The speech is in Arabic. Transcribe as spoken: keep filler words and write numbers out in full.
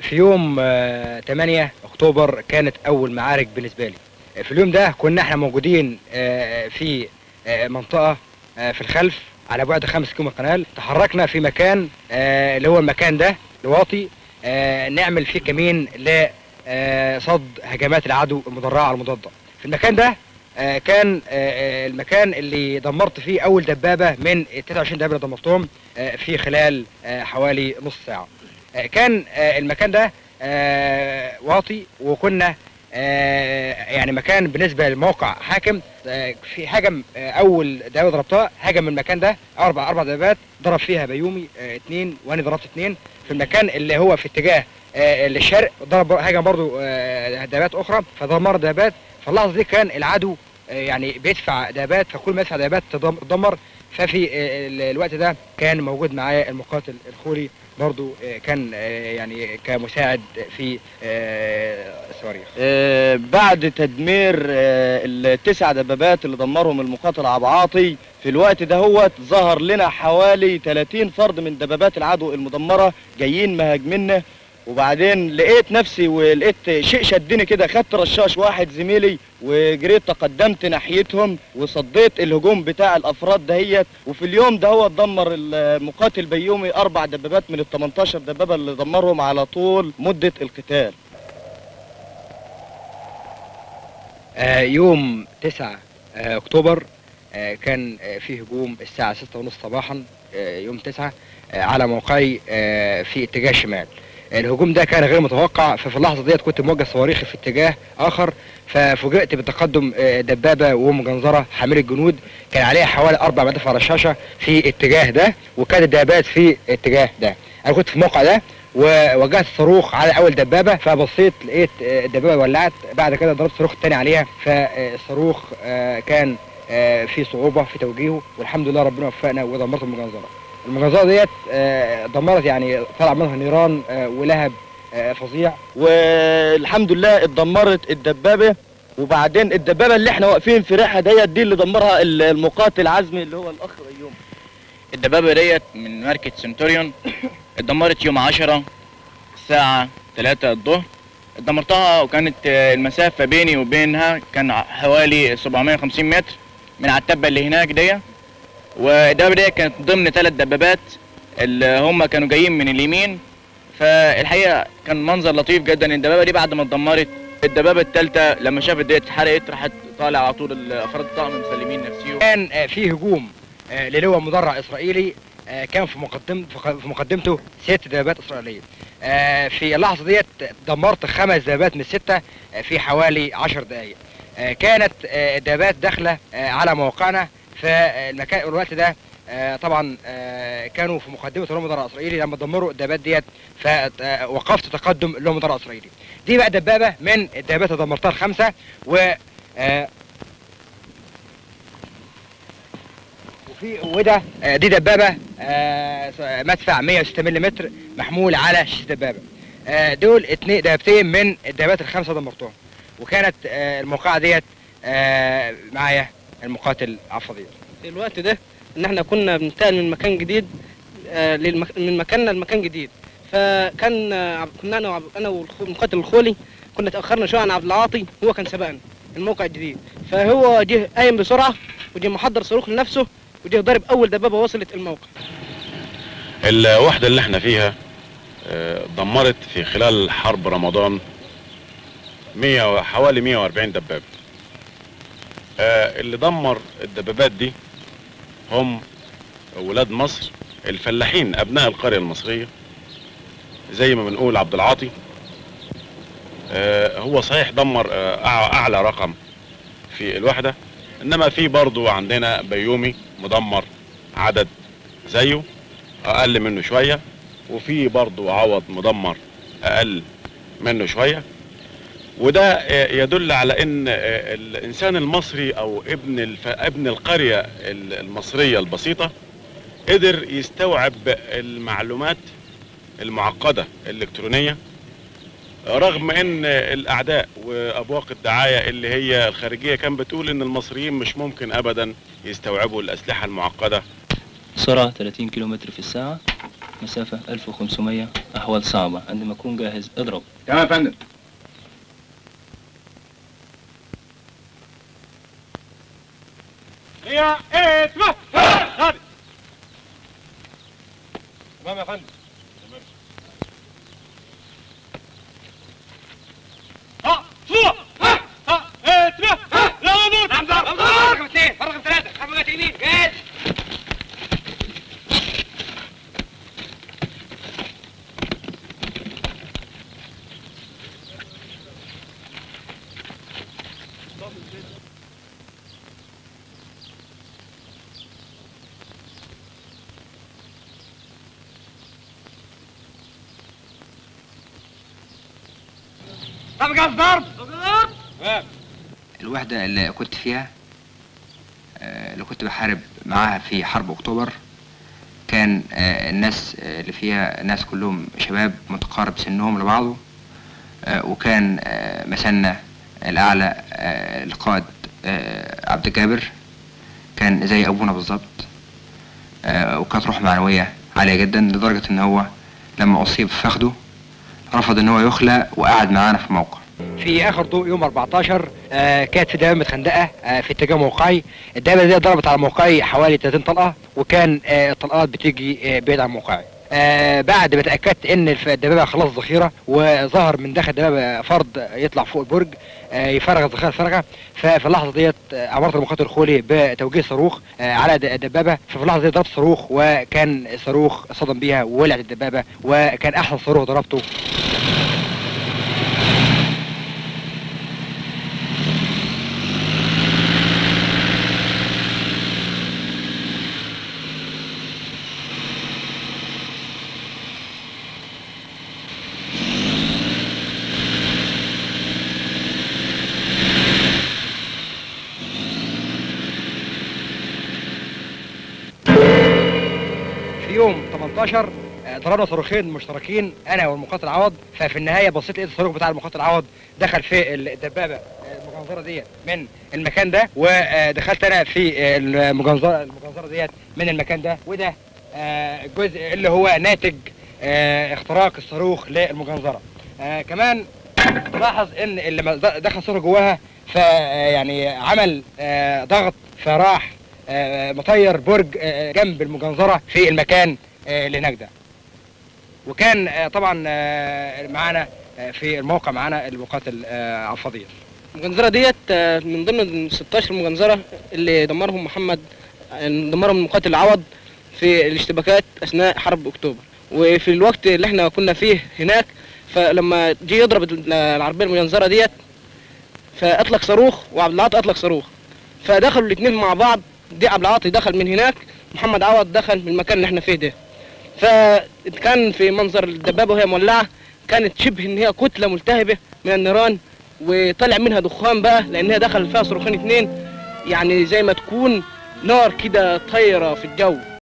في يوم تمانية اكتوبر كانت اول معارك بالنسبه لي. في اليوم ده كنا احنا موجودين في منطقه في الخلف على بعد خمس كيلو من القناه. تحركنا في مكان اللي هو المكان ده الواطي نعمل فيه كمين لصد هجمات العدو المدرعه المضاده. في المكان ده كان المكان اللي دمرت فيه اول دبابه من تلاتة وعشرين دبابه اللي دمرتهم في خلال حوالي نص ساعه. كان المكان ده واطي، وكنا يعني مكان بالنسبه للموقع حاكم. في هجم اول دبابه ضربتها هجم من المكان ده اربع اربع دبابات، ضرب فيها بيومي اثنين وانا ضربت اثنين. في المكان اللي هو في اتجاه للشرق ضرب هجم برضو دبابات اخرى فدمر دبابات. في اللحظه دي كان العدو يعني بيدفع دبابات، فكل ما يدفع دبابات تدمر. ففي الوقت ده كان موجود معايا المقاتل الخولي برضو كان يعني كمساعد في الصواريخ. بعد تدمير التسع دبابات اللي دمرهم المقاتل عبد العاطي، في الوقت ده هو ظهر لنا حوالي ثلاثين فرد من دبابات العدو المدمره جايين مهاجمنا. وبعدين لقيت نفسي ولقيت شيء شدني كده، خدت رشاش واحد زميلي وجريت تقدمت ناحيتهم وصديت الهجوم بتاع الافراد دهيت. وفي اليوم ده هو دمر المقاتل بيومي اربع دبابات من ال تمنتاشر دبابه اللي دمرهم على طول مده القتال. آه يوم تسعة آه اكتوبر آه كان آه في هجوم الساعه ستة ونص صباحا آه يوم تسعة آه على موقعي آه في اتجاه الشمال. الهجوم ده كان غير متوقع، ففي اللحظه ديت كنت موجه صواريخي في اتجاه اخر، ففوجئت بتقدم دبابه ومجنزره حامله جنود كان عليها حوالي اربع مدافع رشاشه في الاتجاه ده، وكانت الدبابات في الاتجاه ده. انا كنت في الموقع ده ووجهت صاروخ على اول دبابه، فبصيت لقيت الدبابه ولعت. بعد كده ضربت صاروخ تاني عليها، فالصاروخ كان في صعوبه في توجيهه، والحمد لله ربنا وفقنا ودمرت المجنزره. المجنزره ديت دمرت يعني طلع منها نيران ولهب فظيع، والحمد لله اتدمرت الدبابه. وبعدين الدبابه اللي احنا واقفين في ريحها ديت دي اللي دمرها المقاتل عزمي اللي هو الاخ بيومي. الدبابه ديت من ماركه سنتوريون اتدمرت يوم عشرة الساعه تلاتة الظهر. اتدمرتها وكانت المسافه بيني وبينها كان حوالي سبعمية وخمسين متر من على التبه اللي هناك دي. والدبابه دي كانت ضمن ثلاث دبابات اللي هم كانوا جايين من اليمين. فالحقيقه كان منظر لطيف جدا. الدبابه دي بعد ما اتدمرت الدبابه الثالثه لما شافت ديت اتحرقت راحت طالع على طول الافراد الطاقم مسلمين نفسيهم. كان في هجوم للواء مدرع اسرائيلي كان في مقدم في مقدمته ست دبابات اسرائيليه. في اللحظه ديت دمرت خمس دبابات من السته في حوالي عشر دقائق. كانت الدبابات داخله على موقعنا في المكان الوقت ده. آه طبعا آه كانوا في مقدمه اللواء المدرع الاسرائيلي لما دمروا الدبابات ديت، فوقفت تقدم اللواء المدرع الاسرائيلي. دي بقى دبابه من الدبابات اللي دمرتها الخمسه، و آه وفي وده آه دي دبابه آه مدفع مية وستة ملم محمول على شيش دبابه. آه دول اتنين دبابتين من الدبابات الخمسه دمرتهم. وكانت آه الموقعه ديت آه معايا المقاتل عبد الفضيل. في الوقت ده ان احنا كنا بننتقل من مكان جديد آه للمك... من مكاننا لمكان جديد. فكان آه كنا انا انا والمقاتل الخولي كنا تاخرنا شويه عن عبد العاطي، هو كان سبقنا الموقع الجديد. فهو جه قايم بسرعه وجه محضر صاروخ لنفسه وجه ضرب اول دبابه وصلت الموقع. الوحده اللي احنا فيها آه دمرت في خلال حرب رمضان مية حوالي مية واربعين دبابه. آه اللي دمر الدبابات دي هم ولاد مصر الفلاحين ابناء القرية المصرية زي ما بنقول عبد العاطي. آه هو صحيح دمر آه اعلى رقم في الوحدة، انما في برضو عندنا بيومي مدمر عدد زيه اقل منه شوية، وفي برضو عوض مدمر اقل منه شوية. وده آه يدل على ان آه الانسان المصري او ابن الف... ابن القرية المصرية البسيطة قدر يستوعب المعلومات المعقدة الالكترونية، رغم ان الاعداء وابواق الدعاية اللي هي الخارجية كان بتقول ان المصريين مش ممكن ابدا يستوعبوا الاسلحة المعقدة. سرعة ثلاثين كيلومتر في الساعة، مسافة ألف وخمسمية، أحوال صعبة. عندما أكون جاهز اضرب. تمام يا فندم. هي اسمع ثابت. تمام يا فندم. تمام. ها صوره ها ها اسمع لا نور. نعم ضرب رقم اثنين رقم ثلاثة خمسة يمين جاهز. طب جاز ضرب ضرب. الوحدة اللي كنت فيها آه، اللي كنت بحارب معاها في حرب أكتوبر كان آه، الناس آه، اللي فيها ناس كلهم شباب متقارب سنهم لبعضه، آه، وكان آه، مثلنا الأعلى آه، القائد آه، عبد الجابر كان زي أبونا بالظبط، آه، وكانت روح معنوية عالية جدا لدرجة إن هو لما أصيب في فخده رفض إن هو يخلى وقعد معانا في الموقع. في اخر ضوء يوم أربعتاشر آه كانت في دبابه متخندقه آه في اتجاه موقعي. الدبابه دي ضربت على موقعي حوالي ثلاثين طلقه، وكان آه الطلقات بتيجي آه بعيد عن موقعي. آه بعد ما اتاكدت ان الدبابه خلاص ذخيره، وظهر من داخل الدبابه فرد يطلع فوق البرج آه يفرغ الذخيره الفارغه، ففي اللحظه ديت آه امرت المقاتل الخولي بتوجيه صاروخ آه على الدبابه. ففي اللحظه ديت ضربت صاروخ، وكان صاروخ صدم بيها وولعت الدبابه، وكان احسن صاروخ ضربته. في يوم تمنتاشر ضربنا صاروخين مشتركين انا والمقاتل عوض. ففي النهايه بصيت لقيت الصاروخ بتاع المقاتل عوض دخل في الدبابه المجنزره ديت من المكان ده، ودخلت انا في المجنزره المجنزره ديت من المكان ده. وده الجزء اللي هو ناتج اختراق الصاروخ للمجنزره. كمان لاحظ ان اللي دخل صاروخ جواها فيعني عمل ضغط، فراح مطير برج جنب المجنزرة في المكان اللي هناك ده. وكان طبعا معانا في الموقع معانا المقاتل عبد الفضيل. المجنزرة ديت من ضمن ال ستاشر مجنزرة اللي دمرهم محمد، دمرهم المقاتل عوض في الاشتباكات اثناء حرب اكتوبر. وفي الوقت اللي احنا كنا فيه هناك، فلما جه يضرب العربية المجنزرة ديت فاطلق صاروخ وعبد العاطي اطلق صاروخ، فدخلوا الاثنين مع بعض. دي عبد العاطي دخل من هناك، محمد عوض دخل من المكان اللي احنا فيه ده. فكان في منظر الدبابه وهي مولعه، كانت شبه ان هي كتله ملتهبه من النيران، وطلع منها دخان بقى لان هي دخل فيها صاروخين اثنين، يعني زي ما تكون نار كده طايره في الجو.